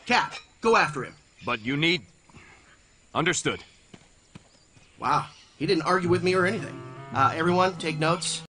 Cap, go after him. But you need... Understood. Wow, he didn't argue with me or anything. Everyone, take notes.